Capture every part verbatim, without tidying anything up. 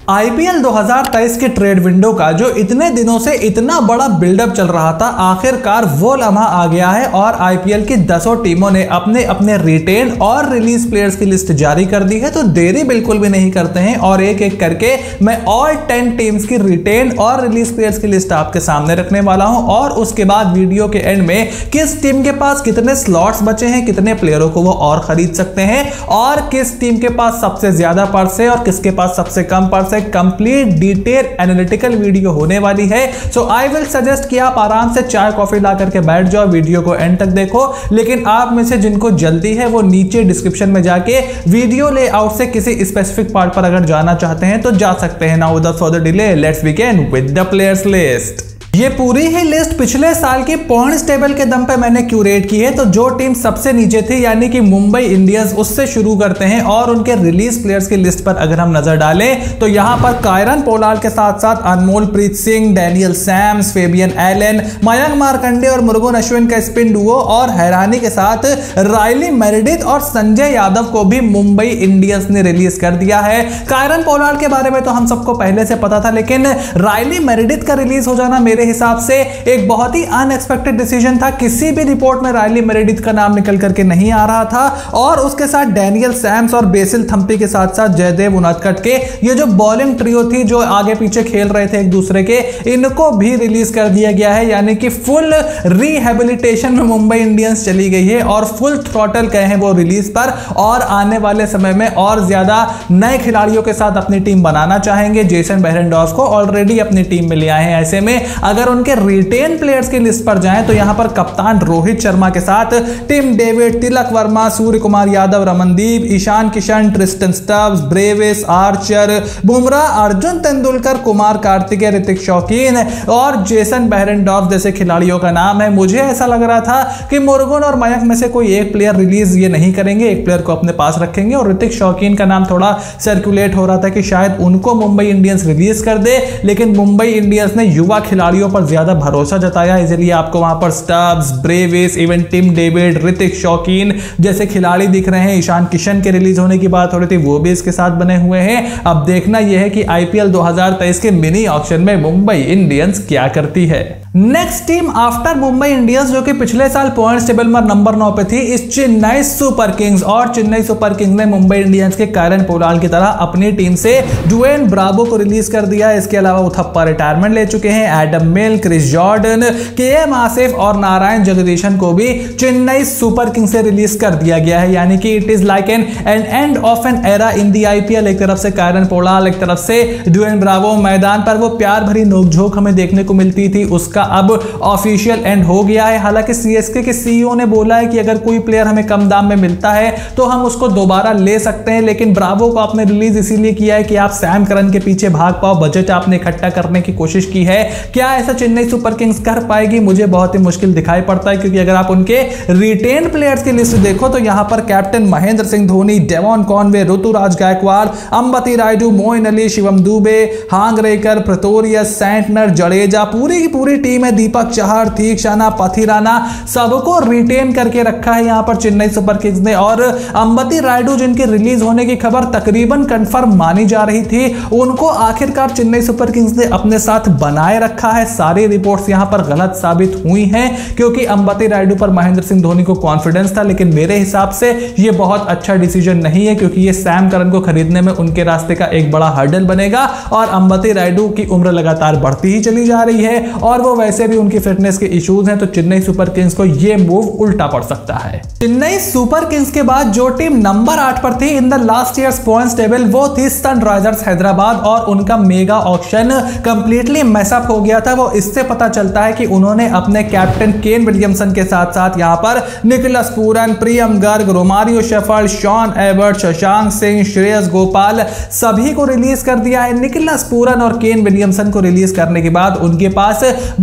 IPL दो हज़ार तेईस के ट्रेड विंडो का जो इतने दिनों से इतना बड़ा बिल्डअप चल रहा था, आखिरकार वो लम्हा आ गया है और आईपीएल की दसों टीमों ने अपने अपने रिटेन और रिलीज प्लेयर्स की लिस्ट जारी कर दी है। तो देरी बिल्कुल भी नहीं करते हैं और एक एक करके मैं ऑल टेन टीम्स की रिटेन और रिलीज प्लेयर्स की लिस्ट आपके सामने रखने वाला हूं और उसके बाद वीडियो के एंड में किस टीम के पास कितने स्लॉट्स बचे हैं, कितने प्लेयरों को वो और खरीद सकते हैं और किस टीम के पास सबसे ज्यादा पर्स है और किसके पास सबसे कम पर्स है, कंप्लीट डिटेल एनालिटिकल वीडियो होने वाली है। सो आई विल सजेस्ट कि आप आराम से चाय कॉफी ला करके बैठ जाओ, वीडियो को एंड तक देखो। लेकिन आप में से जिनको जल्दी है वो नीचे डिस्क्रिप्शन में जाके वीडियो लेआउट से किसी स्पेसिफिक पार्ट पर अगर जाना चाहते हैं तो जा सकते हैं। Now without further delay let's begin with the players list. ये पूरी ही लिस्ट पिछले साल की पॉइंट्स टेबल के दम पे मैंने क्यूरेट की है। तो जो टीम सबसे नीचे थी यानी कि मुंबई इंडियंस, उससे शुरू करते हैं और उनके रिलीज प्लेयर्स की लिस्ट पर अगर हम नजर डालें तो यहां पर कायरन पोलार्ड के साथ साथ Anmol Preet Singh, Daniel Sams, Fabian Allen, Mayank Markande और मुरुगन अश्विन का स्पिन डुओ और हैरानी के साथ रायली मेरिडिथ और संजय यादव को भी मुंबई इंडियंस ने रिलीज कर दिया है। कायरन पोलार्ड के बारे में तो हम सबको पहले से पता था, लेकिन रायली मेरिडिथ का रिलीज हो जाना मेरे हिसाब से एक बहुत ही अनएक्सपेक्टेड डिसीजन था। किसी भी रिपोर्ट में रायली मेरिडिथ का नाम निकल करके नहीं आ रहा था और उसके साथ डैनियल सैम्स और बेसिल थम्पी के साथ साथ जयदेव उनादकट के ये जो बॉलिंग ट्रियो थी जो आगे पीछे खेल रहे थे एक दूसरे के, इनको भी रिलीज कर दिया गया है। यानी कि फुल रिहेबिलिटेशन में मुंबई इंडियंस चली गई है और फुल थ्रॉटल गए हैं वो रिलीज पर और आने वाले समय में और ज्यादा नए खिलाड़ियों के साथ अपनी टीम बनाना चाहेंगे। जेसन बेहरेंडॉर्फ को ऑलरेडी अपनी टीम में ले आए हैं। ऐसे में अगर उनके रिटेन प्लेयर्स की लिस्ट पर जाएं तो यहां पर कप्तान रोहित शर्मा के साथ Tim David, Tilak Verma, Surya Kumar Yadav, Ramandeep, Ishan Kishan, Tristan Stubbs, Brevis, Archer, Bumrah, Arjun Tendulkar, Kumar Kartikeya, Hrithik Shokeen और जेसन बेहरेंडॉर्फ जैसे खिलाड़ियों का नाम है। मुझे ऐसा लग रहा था कि मुरुगन और मयंक में से कोई एक प्लेयर रिलीज ये नहीं करेंगे, एक प्लेयर को अपने पास रखेंगे और ऋतिक शौकीन का नाम थोड़ा सर्कुलेट हो रहा था कि शायद उनको मुंबई इंडियंस रिलीज कर दे, लेकिन मुंबई इंडियंस ने युवा खिलाड़ियों पर ज्यादा भरोसा जताया, इसलिए आपको वहां पर Stubbs, Brevis, even Tim David, Hrithik Shokeen जैसे खिलाड़ी दिख रहे हैं। ईशान किशन के रिलीज होने की बात हो रही थी, वो भी इसके साथ बने हुए हैं। अब देखना यह है कि आईपीएल दो हज़ार तेईस के मिनी ऑक्शन में मुंबई इंडियंस क्या करती है। Next team after Mumbai Indians जो कि पिछले साल पॉइंट्स टेबल में नंबर नौ पे थी, इस चेन्नई सुपर किंग्स और चेन्नई सुपर किंग्स ने मुंबई इंडियंस के कायरन पोलार्ड की तरह अपनी टीम से ड्वेन ब्रावो को रिलीज कर दिया। इसके अलावा वो थप्पा रिटायरमेंट ले चुके हैं। Adam Milne, Chris Jordan, K M Asif और नारायण जगदीशन को भी चेन्नई सुपर किंग्स से रिलीज कर दिया गया है। यानी कि it is like an an end of an era in the IPL. एक तरफ से कायरन पोलार्ड, एक तरफ से ड्वेन ब्रावो। मैदान पर वो प्यार भरी नोकझोंक हमें देखने को मिलती थी, उसका अब ऑफिशियल एंड हो गया है। हालांकि सीएसके के सीईओ ने बोला है कि अगर कोई प्लेयर हमें कम दाम में मिलता है तो हम उसको दोबारा ले सकते हैं, लेकिन ब्रावो को आपने रिलीज इसीलिए किया है कि आप सैम करन के पीछे भाग पाओ, बजट आपने इकट्ठा करने की कोशिश की है। क्या ऐसा चेन्नई सुपर किंग्स कर पाएगी? मुझे बहुत ही मुश्किल दिखाई पड़ता है, क्योंकि अगर आप उनके रिटेन प्लेयर्स की लिस्ट देखो तो यहां पर captain Mahendra Singh Dhoni, Devon Conway, Ruturaj Gaikwad, Ambati Rayudu, Moeen Ali, Shivam Dube, Hangargekar, Pretorius, Santner, Jadeja, पूरी की पूरी टीम है। दीपक चहर, तीक्षाना, पथिराना, सबको रिटेन करके रखा है यहां पर चेन्नई सुपर किंग्स ने। और अंबती रायडू जिनके रिलीज होने की खबर तकरीबन कंफर्म मानी जा रही थी, उनको आखिरकार चेन्नई सुपर किंग्स ने अपने साथ बनाए रखा है। सारी रिपोर्ट्स यहां पर गलत साबित हुई हैं, क्योंकि अंबती रायडू पर महेंद्र सिंह धोनी को कॉन्फिडेंस था, लेकिन मेरे हिसाब से यह बहुत अच्छा डिसीजन नहीं है, क्योंकि यह सैम करन को खरीदने में उनके रास्ते का एक बड़ा हर्डल बनेगा। और अंबती रायडू की उम्र लगातार बढ़ती ही चली जा रही है और वो वैसे भी उनकी फिटनेस के इश्यूज हैं, तो चेन्नई सुपर किंग्स को यह मूव उल्टा पड़ सकता है। चेन्नई सुपर किंग्स के बाद जो टीम नंबर आठ पर थी in the last years points table, वो थी सनराइजर्स हैदराबाद और उनका मेगा ऑक्शन कंप्लीटली मैसअप हो गया था। वो इससे पता चलता है कि उन्होंने अपने कैप्टन केन विलियमसन के साथ साथ यहां पर Nicholas Pooran, Priyam Garg, Romario Shepherd, Sean Abbott, Shashank Singh, Shreyas Gopal सभी को रिलीज कर दिया है। निकोलस पूरन और केन विलियमसन को रिलीज करने के बाद उनके पास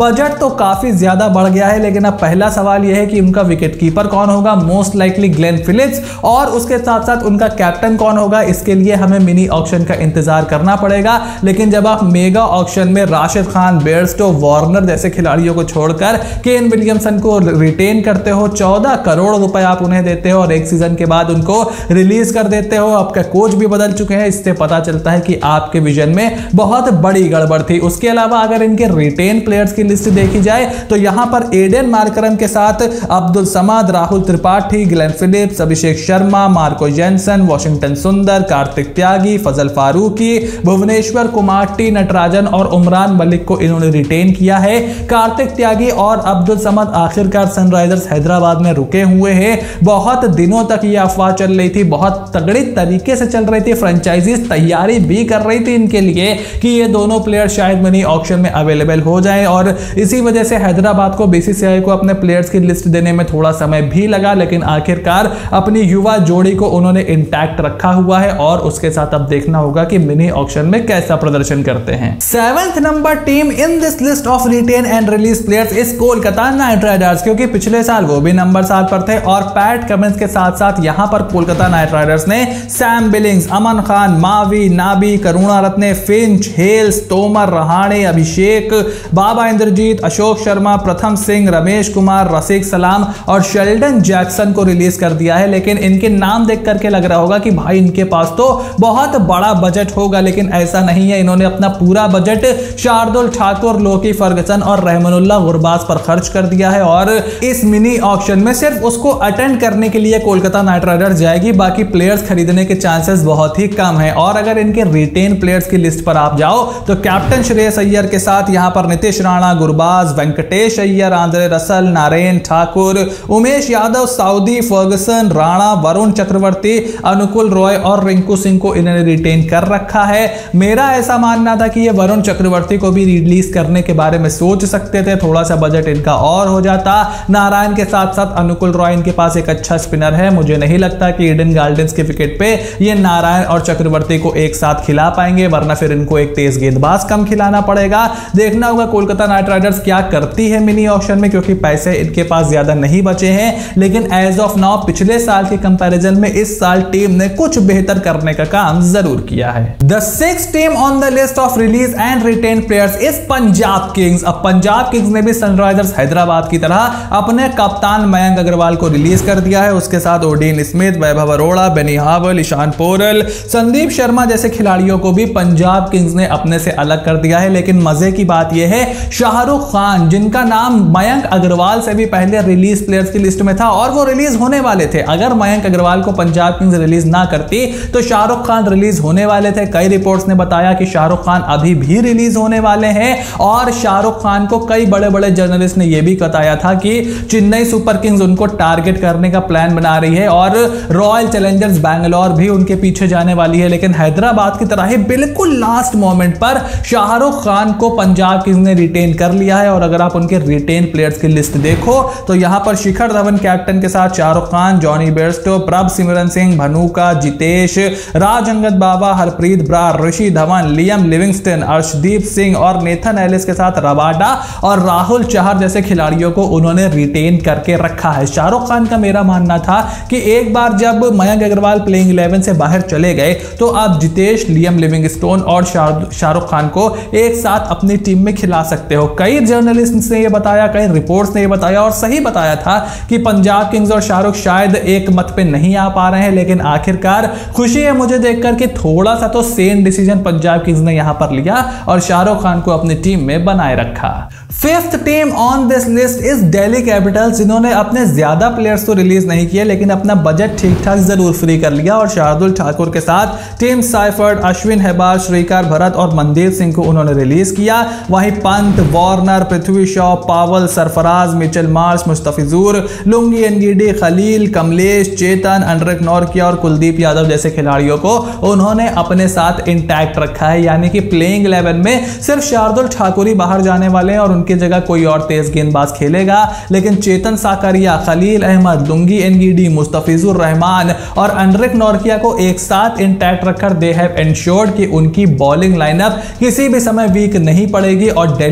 बजट तो काफी ज्यादा बढ़ गया है, लेकिन अब पहला सवाल यह है कि उनका विकेट कीपर कौन होगा। मोस्ट लाइकली ग्लेन फिलिप्स, और उसके साथ साथ उनका कैप्टन कौन होगा, इसके लिए हमें मिनी ऑक्शन का इंतजार करना पड़ेगा। लेकिन जब आप मेगा ऑक्शन में राशिद खान, बेयरस्टो, वार्नर जैसे खिलाड़ियों को छोड़कर केन विलियमसन को रिटेन करते हो, चौदह करोड़ रुपए आप उन्हें देते हो और एक सीजन के बाद उनको रिलीज कर देते हो, आपका कोच भी बदल चुके हैं, इससे पता चलता है कि आपके विजन में बहुत बड़ी गड़बड़ थी। उसके अलावा अगर इनके रिटेन प्लेयर्स की लिस्ट देखी जाए तो यहां पर एडन मार्करम के साथ Abdul Samad, Rahul Tripathi, Glenn Phillips, Abhishek Sharma, Marco Jansen, Washington Sundar, Kartik Tyagi, Fazal Farooqi, Bhuvneshwar Kumar, T Natarajan और उमरान मलिक को इन्होंने रिटेन किया है। कार्तिक त्यागी और अब्दुल समद आखिरकार सनराइजर्स हैदराबाद में रुके हुए हैं। बहुत दिनों तक यह अफवाह चल रही थी, बहुत तगड़ी तरीके से चल रही थी, फ्रेंचाइजीज तैयारी भी कर रही थी इनके लिए कि ये दोनों प्लेयर शायद मिनी ऑक्शन में अवेलेबल हो जाएं, और इसी वजह से हैदराबाद को बीसीसीआई को अपने प्लेयर्स की लिस्ट देने में थोड़ा समय भी लगा, लेकिन आखिरकार अपनी युवा जोड़ी को उन्होंने इंटैक्ट रखा हुआ है और उसके साथ अब देखना होगा कि मिनी ऑक्शन में कैसा प्रदर्शन करते हैं। Seventh number team in this list of retain and release players is Kolkata Knight Riders, क्योंकि पिछले साल वो भी नंबर सात पर थे और पैट कमिंस के साथ साथ यहां पर कोलकाता नाइट राइडर्स ने Sam Billings, Aman Khan, Mavi, Nabi, Karunaratne, Finch, Hales, Tomar, Rahane, Abhishek, Baba Indrajith, Ashok Sharma, Pratham Singh, Ramesh Kumar, रसिक सलाम और शेल्डन जैक्सन को रिलीज कर दिया है। लेकिन इनके नाम देख करके लग रहा होगा कि भाई इनके पास तो बहुत बड़ा बजट होगा, लेकिन ऐसा नहीं है। इन्होंने अपना पूरा budget Shardul Thakur, Lockie Ferguson और रहमानुल्लाह गुरबाज पर खर्च कर दिया है और इस मिनी ऑक्शन में सिर्फ उसको अटेंड करने के लिए कोलकाता नाइट राइडर्स जाएगी, बाकी प्लेयर्स खरीदने के चांसेस बहुत ही कम है। और अगर इनके रिटेन प्लेयर्स की लिस्ट पर आप जाओ तो कैप्टन श्रेयस अय्यर के साथ यहां पर Nitish Rana, Gurbaz, Venkatesh Iyer, Andre Russell, Narayan Thakur, Umesh Yadav, Southee, Ferguson, Rana, Varun Chakravarthy, Anukul Roy और रिंकू सिंह को इन्होंने रिटेन कर रखा है। मेरा ऐसा मानना था कि ये वरुण चक्रवर्ती को भी रिलीज करने के बारे में सोच सकते थे, थोड़ा सा बजट इनका और हो जाता। नारायण के साथ साथ अनुकुल रॉय इनके पास एक अच्छा स्पिनर है, मुझे नहीं लगता कि ईडन गार्डन्स के विकेट पे ये नारायण और चक्रवर्ती को एक साथ खिला पाएंगे, वरना फिर इनको एक तेज गेंदबाज कम खिलाना पड़ेगा। देखना होगा कोलकाता नाइट राइडर्स क्या करती है मिनी ऑक्शन में, क्योंकि पैसे इनके पास ज्यादा नहीं बचे हैं। लेकिन एज ऑफ नाउ पिछले साल के कंपैरिजन में इस साल टीम ने कुछ बेहतर करने का काम जरूर किया है। The sixth team on the list of release and retain players is Punjab Kings. अब पंजाब किंग्स ने भी सनराइजर्स हैदराबाद की तरह अपने कप्तान मयंक अग्रवाल को रिलीज कर दिया है। उसके साथ Odean Smith, Vaibhav Arora, Benny Howell, Ishan Porel, Sandeep Sharma जैसे खिलाड़ियों को भी पंजाब किंग्स ने अपने से अलग कर दिया है। लेकिन मजे की बात यह है, शाहरुख खान जिनका नाम मयंक अग्रवाल से भी पहले रिलीज प्लेयर्स की लिस्ट में था और वो रिलीज होने वाले थे, अगर मयंक अग्रवाल को पंजाब किंग्स रिलीज ना करती तो शाहरुख खान रिलीज होने वाले थे। कई रिपोर्ट्स ने बताया कि शाहरुख खान अभी भी रिलीज होने वाले हैं और शाहरुख खान को कई बड़े बड़े जर्नलिस्ट ने यह भी बताया था कि चेन्नई सुपर किंग्स उनको टारगेट करने का प्लान बना रही है और रॉयल चैलेंजर्स बैंगलोर भी उनके पीछे जाने वाली है। लेकिन हैदराबाद की तरह ही बिल्कुल लास्ट मोमेंट पर शाहरुख खान को पंजाब किंग्स ने रिटेन कर लिया है। और अगर आप उनके रिटेन प्लेयर्स की लिस्ट देखो तो यहां पर शिखर धवन कैप्टन के साथ Shahrukh Khan, Jonny Bairstow, Prabh Simran Singh, Bhanuka, Jitesh, Raj Angad Bawa, Harpreet Brar, Rishi Dhawan, Liam Livingstone, Arshdeep Singh और नेथन एलिस के साथ रबाडा और राहुल चहर जैसे खिलाड़ियों को उन्होंने रिटेन करके रखा है। शाहरुख खान का मेरा मानना था कि एक बार जब मयंक अग्रवाल प्लेइंग इलेवन से बाहर चले गए तो आप जितेश, लियम लिविंगस्टोन और शाहरुख खान को एक साथ अपनी टीम में खिला सकते हो। कई जर्नलिस्ट ने यह बताया, कई रिपोर्ट्स ने यह बताया और सही बताया था कि पंजाब किंग्स और शाहरुख शायद एक मत पे नहीं आ पा रहे हैं। लेकिन आखिरकार खुशी है मुझे देखकर कि थोड़ा सा तो सेम डिसीजन पंजाब किंग्स ने यहां पर लिया और शाहरुख खान को अपनी टीम में बनाए रखा। Fifth team on this list is Delhi Capitals, जिन्होंने अपने ज्यादा प्लेयर्स तो रिलीज नहीं किए लेकिन अपना बजट ठीक ठाक जरूर फ्री कर लिया और शार्दुल ठाकुर के साथ टीम साइफर्ड, अश्विन हैबाज, श्रीकार भरत और मनदीप सिंह को उन्होंने रिलीज किया। वहीं Pant, Warner, Prithvi Shaw, Powell, Sarfaraz, Mitchell Marsh, Mustafizur, Lungi Ngidi, Khaleel, Kamlesh, Chetan, Anrich Nortje और कुलदीप यादव जैसे खिलाड़ियों को उन्होंने अपने साथ इंटैक्ट रखा है। यानी कि प्लेइंग इलेवन में सिर्फ शार्दुल ठाकुर ही बाहर जाने वाले हैं और उनकी जगह कोई और तेज गेंदबाज खेलेगा। लेकिन चेतन साकरिया, खलील अहमद, लुंगी एनगीडी, मुस्तफिजुर रहमान और एंड्रिक नॉर्किया को एक साथ इंटैक्ट रखकर दे हैव एंश्योर्ड कि उनकी बॉलिंग लाइनअप किसी भी समय वीक नहीं पड़ेगी और दिल्ली कैपिटल्स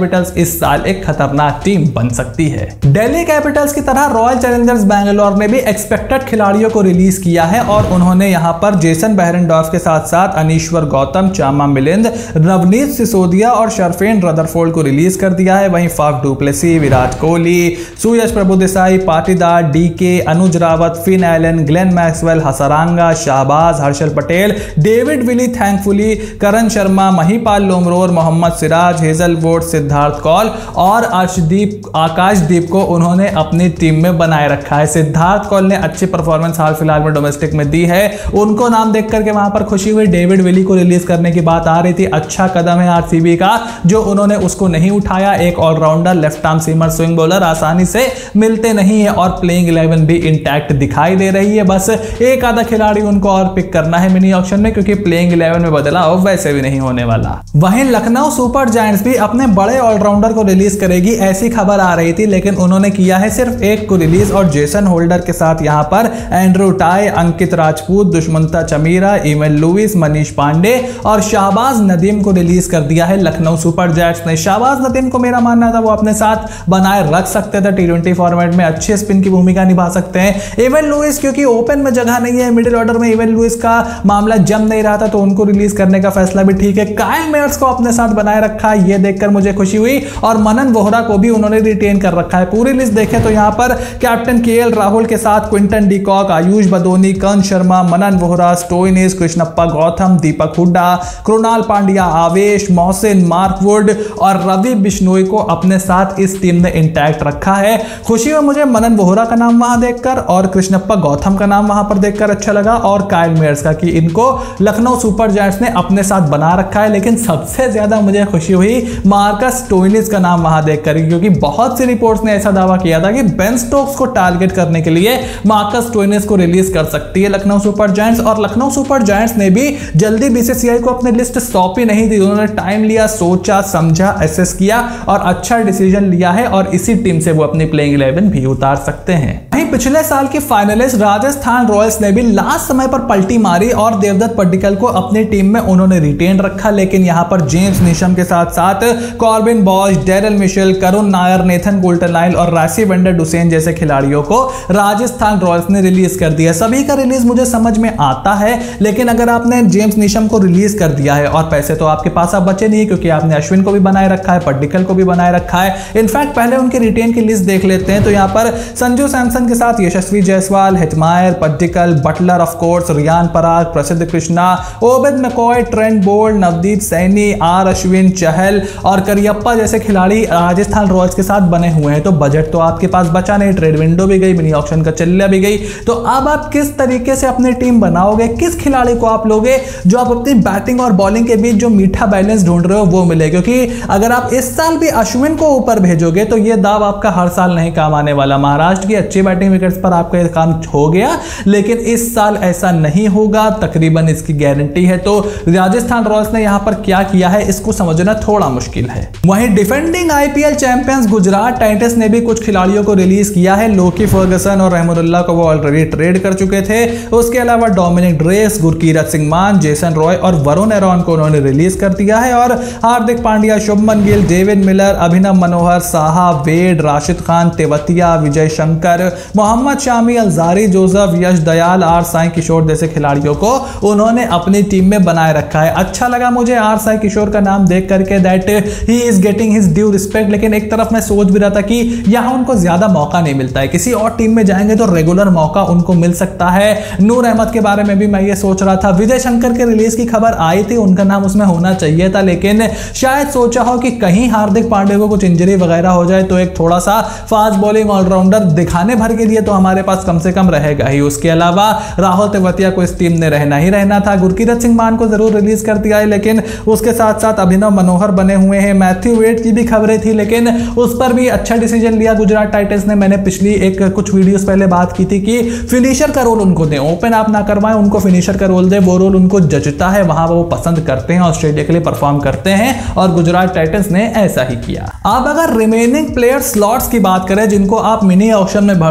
कैपिटल्स इस साल एक खतरनाक टीम बन सकती है। दिल्ली कैपिटल्स की तरह रॉयल चैलेंजर्स बैंगलोर ने भी एक्सपेक्टेड खिलाड़ियों को रिलीज किया है और उन्होंने यहां पर जेसन बेहरेनडॉर्फ के साथ साथ अनीश्वर गौतम, चामा मिलिंद, नवनीत सिसोदिया और शर्फेन रदरफोर्ड को रिलीज कर दिया है। वहीं Faf du Plessis, Virat Kohli, Suyash Prabhudessai, Patidar, DK, Anuj Rawat, Finn Allen, Glenn Maxwell, Hasaranga, Shahbaz, Harshal Patel, David Willey, thankfully, Karn Sharma, Mahipal Lomror, Mohammed Siraj, Hazlewood, Siddharth Kaul और अर्शदीप आकाशदीप को उन्होंने अपनी टीम में बनाए रखा है। सिद्धार्थ कौल ने अच्छी परफॉर्मेंस हाल फिलहाल में डोमेस्टिक में दी है, उनको नाम देख करके वहां पर खुशी हुई। डेविड विली को रिलीज करने की बात आ रही थी, अच्छा कदम है आरसीबी का जो उन्होंने उसको नहीं उठाया। एक allrounder, left arm seamer swing bowler आसानी से मिलते नहीं है और प्लेइंग इलेवन भी इंटैक्ट दिखाई दे रही है। बस एक आधा खिलाड़ी उनको और पिक करना है मिनी ऑक्शन में, क्योंकि प्लेइंग इलेवन में बदलाव वैसे भी नहीं होने वाला। वहीं लखनऊ सुपर जायंट्स भी अपने बड़े ऑलराउंडर को रिलीज करेगी, ऐसी खबर आ रही थी, लेकिन उन्होंने किया है सिर्फ एक को रिलीज और जेसन होल्डर के साथ यहां पर Andrew Tye, Ankit Rajpoot, Dushmantha Chameera, Evin Lewis, Manish Pandey और शाहबाज नदीम को रिलीज कर दिया है लखनऊ सुपर जायंट्स ने। शाहबाज नदीम को मेरा मानना था वो अपने साथ बनाए रख सकते थे, टी ट्वेंटी फॉर्मेट में अच्छे स्पिन की भूमिका निभा सकते हैं। इवन लुइस क्योंकि ओपन में जगह नहीं है, मिडिल ऑर्डर में इवन लुइस का मामला जम नहीं रहा था, तो उनको रिलीज करने का फैसला भी ठीक है। काइल मेयर्स को अपने साथ बनाए रखा है, ये देखकर मुझे खुशी हुई और मनन वोहरा को भी उन्होंने रिटेन कर रखा है। पूरी लिस्ट देखें तो यहां पर कैप्टन केएल राहुल के साथ Quinton de Kock, Ayush Badoni, Karn Sharma, Manan Vohra, Stoinis, Krishnappa Gowtham, Deepak Hooda, Krunal Pandya, Avesh, Mohsin, Mark Wood और रवि बिश्नोई को अपने साथ इस टीम ने इंटैक्ट रखा है। खुशी हुई मुझे मनन वोहरा का नाम वहां देखकर और कृष्णप्पा गौतम का नाम वहां पर देखकर अच्छा लगा और काइल मेयर्स का कि इनको लखनऊ सुपर जायंट्स ने अपने साथ बना रखा है। लेकिन सबसे ज्यादा मुझे खुशी हुई मार्कस स्टोइनिस का नाम वहां देखकर, क्योंकि बहुत सी रिपोर्ट्स ने ऐसा दावा किया था कि बेन स्टोक्स को टारगेट करने के लिए मार्कस स्टोइनिस को रिलीज कर सकती है लखनऊ सुपर जायंट्स। और लखनऊ सुपर जायंट्स ने भी जल्दी बीसीसीआई को अपनी लिस्ट सौंपी नहीं दी, उन्होंने टाइम लिया, सोचा, समझा, एसेस किया और अच्छा डिसीजन लिया है और इसी टीम से वो अपनी प्लेइंग इलेवन भी उतार सकते हैं। पिछले साल की फाइनलिस्ट राजस्थान रॉयल्स ने भी लास्ट समय पर पलटी मारी और देवदत्त पड्डीकल को अपनी टीम में उन्होंने रिटेन रखा, लेकिन यहां पर जेम्स नीशम के साथ साथ Corbin Bosch, Daryl Mitchell, Karun Nair, Nathan Coulter Nile और राशि वेंडर डुसेन जैसे खिलाड़ियों को राजस्थान रॉयल्स ने रिलीज कर दिया। सभी का रिलीज मुझे समझ में आता है, लेकिन अगर आपने जेम्स नीशम को रिलीज कर दिया है और पैसे तो आपके पास अब बचे नहीं, क्योंकि आपने अश्विन को भी बनाए रखा है, पड्डीकल को भी बनाए रखा है। इनफैक्ट पहले उनके रिटेन की लिस्ट देख लेते हैं तो यहां पर संजू सैमसन के साथ Yashasvi Jaiswal, Hetmyer, Padikkal, Buttler of course, Riyan Parag, Prasidh Krishna, Obed McCoy, Trent Boult, Navdeep Saini, R Ashwin, Chahal और करियप्पा जैसे खिलाड़ी राजस्थान रॉयल्स के साथ बने हुए हैं। तो बजट तो आपके पास बचा नहीं, ट्रेड विंडो भी गई, मिनी ऑक्शन का चल्ला भी गई, तो अब आप किस तरीके से अपनी टीम बनाओगे, किस खिलाड़ी को आप लोगे जो आप अपनी बैटिंग और बॉलिंग के बीच जो मीठा बैलेंस ढूंढ रहे हो वो मिले। क्योंकि अगर आप इस साल भी अश्विन को ऊपर भेजोगे तो ये दाव आपका हर साल नहीं काम आने वाला। महाराष्ट्र की अच्छी बैटिंग विकेट्स पर आपका ये काम हो गया, लेकिन इस साल ऐसा नहीं होगा, तकरीबन इसकी गारंटी है। तो राजस्थान रॉयल्स ने यहां पर क्या किया है इसको समझना थोड़ा मुश्किल है। वहीं defending IPL champions Gujarat Titans ने भी कुछ खिलाड़ियों को रिलीज किया है। लोकी फर्गसन और रहमतुल्लाह को वो ऑलरेडी ट्रेड कर चुके थे। उसके अलावा डोमिनिक ड्रेस, गुरकीरत सिंह मान, जेसन रॉय और वरुण एरॉन को उन्होंने रिलीज कर दिया है। और Hardik Pandya, Shubman Gill, David Miller, Abhinav Manohar, Saha, Wade, Rashid Khan, Tewatia, Vijay Shankar, Mohammed Shami, Alzarri Joseph, Yash Dayal, R Sai Kishore जैसे खिलाड़ियों को उन्होंने अपनी टीम में बनाए रखा है। अच्छा लगा मुझे आर साई किशोर का नाम देख करके that he is getting his due respect, लेकिन एक तरफ मैं सोच भी रहा था कि यहां उनको ज्यादा मौका नहीं मिलता है, किसी और टीम में जाएंगे तो रेगुलर मौका उनको मिल सकता है। नूर अहमद के बारे में भी मैं ये सोच रहा था। विजय शंकर के रिलीज की खबर आई थी, उनका नाम उसमें होना चाहिए था, लेकिन शायद सोचा हो कि कहीं हार्दिक पांड्या को कुछ इंजरी वगैरह हो जाए तो एक थोड़ा सा फास्ट बॉलिंग ऑलराउंडर दिखाने भर के लिए तो हमारे पास कम से कम रहेगा ही। उसके अलावा राहुल तेवतिया को इस टीम ने रहना ही रहना था। गुरकीरत सिंह मान को जरूर रिलीज कर दिया है, लेकिन उसके साथ साथ अभिनव मनोहर बने हुए हैं। मैथ्यू वेड की भी खबरें थी, लेकिन उस पर भी अच्छा डिसीजन लिया गुजरात टाइटंस ने। मैंने पिछली एक कुछ वीडियोस पहले बात की थी कि फिनिशर का रोल उनको दें, ओपन आप ना करवाएं, उनको फिनिशर का रोल दें, वो रोल उनको जचता है, वहां वो पसंद करते हैं, ऑस्ट्रेलिया के लिए परफॉर्म करते हैं और गुजरात टाइटंस ने ऐसा ही किया। अब अगर रिमेनिंग प्लेयर स्लॉट्स की बात करें जिनको आप मिनी ऑक्शन में भर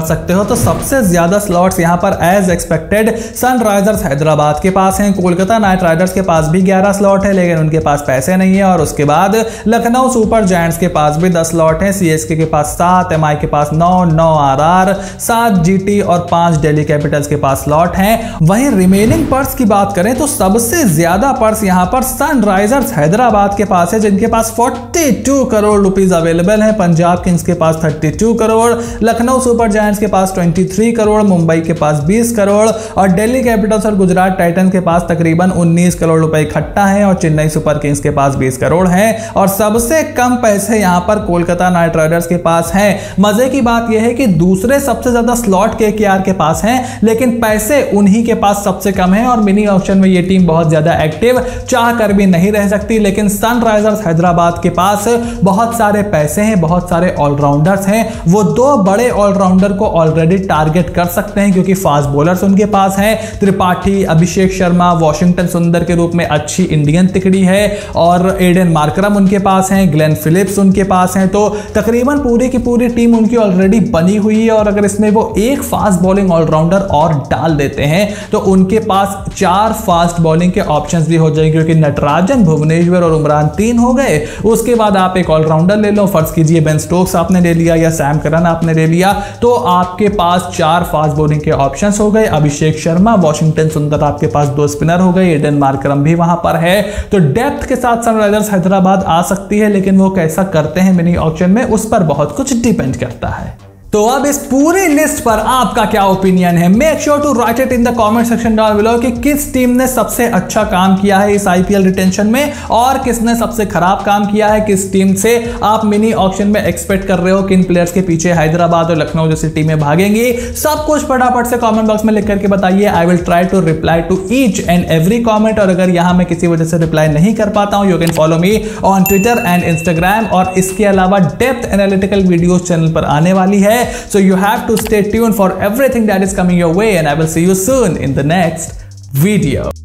सकते हो। तो सबसे ज्यादा स्लॉट्स यहाँ पर एज एक्सपेक्टेड सनराइजर्स हैदराबाद के पास हैं, कोलकाता नाइट राइडर्स के पास भी ग्यारह स्लॉट है लेकिन उनके पास पैसे नहीं है, और उसके बाद लखनऊ सुपर जायंट्स के पास भी दस स्लॉट हैं, सीएसके के पास सात, एमआई के पास नौ, नौ आरआर, सात जीटी और पांच दिल्ली कैपिटल्स के पास स्लॉट हैं। वहीं रिमेनिंग पर्स की बात करें तो सबसे ज्यादा पर्स यहां पर सनराइजर्स हैदराबाद के पास है जिनके पास बयालीस करोड़ रुपीस अवेलेबल हैं, पंजाब किंग्स के पास बत्तीस करोड़, लखनऊ सुपर जायंट्स के पास तेईस करोड़, मुंबई के पास बीस करोड़ और दिल्ली कैपिटल्स और गुजरात टाइटंस के पास तकरीबन उन्नीस करोड़ रुपए इकट्ठा है और चेन्नई सुपर किंग्स के पास बीस करोड़ है और सबसे कम पैसे यहां पर कोलकाता नाइट राइडर्स के पास हैं। मजे की बात यह है कि दूसरे सबसे ज्यादा स्लॉट केकेआर के पास हैं लेकिन पैसे उन्हीं के पास सबसे कम है और मिनी ऑक्शन में ये टीम बहुत ज्यादा एक्टिव चाह कर भी नहीं रह सकती। लेकिन सनराइजर्स हैदराबाद के पास बहुत सारे पैसे हैं, बहुत सारे ऑलराउंडर्स हैं, वो दो बड़े ऑलराउंडर को ऑलरेडी टारगेट कर सकते हैं क्योंकि फास्ट बॉलर्स उनके पास हैं, त्रिपाठी, अभिषेक शर्मा, वॉशिंगटन सुंदर के रूप में अच्छी इंडियन तिकड़ी है और एडन मार्करम उनके पास हैं, ग्लेन फिलिप्स उनके पास हैं। तो तकरीबन पूरी की पूरी टीम उनकी ऑलरेडी बनी हुई है और अगर इसमें वो एक फास्ट बॉलिंग ऑलराउंडर और डाल देते हैं तो उनके पास चार फास्ट बॉलिंग के ऑप्शंस भी हो जाएंगे क्योंकि नटराजन, भुवनेश्वर और उमरान तीन हो गए। उसके बाद आप एक ऑलराउंडर ले लो, फर्ज कीजिए बेन स्टोक्स आपने ले लिया या सैम करन आपने ले लिया, तो आपके पास चार फास्ट बॉलिंग के ऑप्शंस हो गए। अभिषेक शर्मा, वॉशिंगटन सुंदर आपके पास दो स्पिनर हो गए, एडन मार्करम भी वहां पर है। तो डेप्थ के साथ सनराइजर्स हैदराबाद आ सकती है लेकिन वो कैसा करते हैं मिनी ऑक्शन में उस पर बहुत कुछ डिपेंड करता है। तो अब इस पूरी लिस्ट पर आपका क्या ओपिनियन है? Make sure to write it in the comment section down below कि किस टीम ने सबसे अच्छा काम किया है इस आईपीएल रिटेंशन में और किसने सबसे खराब काम किया है, किस टीम से आप मिनी ऑक्शन में एक्सपेक्ट कर रहे हो, किन प्लेयर्स के पीछे हैदराबाद और लखनऊ जैसी टीमें भागेंगी। सब कुछ फटाफट से कमेंट बॉक्स में लिख करके बताइए। I will try to reply to each and every comment और अगर यहां मैं किसी वजह से रिप्लाई नहीं कर पाता हूं you can follow me on Twitter and Instagram और इसके अलावा डेप्थ एनालिटिकल वीडियोस चैनल पर आने वाली है। So you have to stay tuned for everything that is coming your way and I will see you soon in the next video.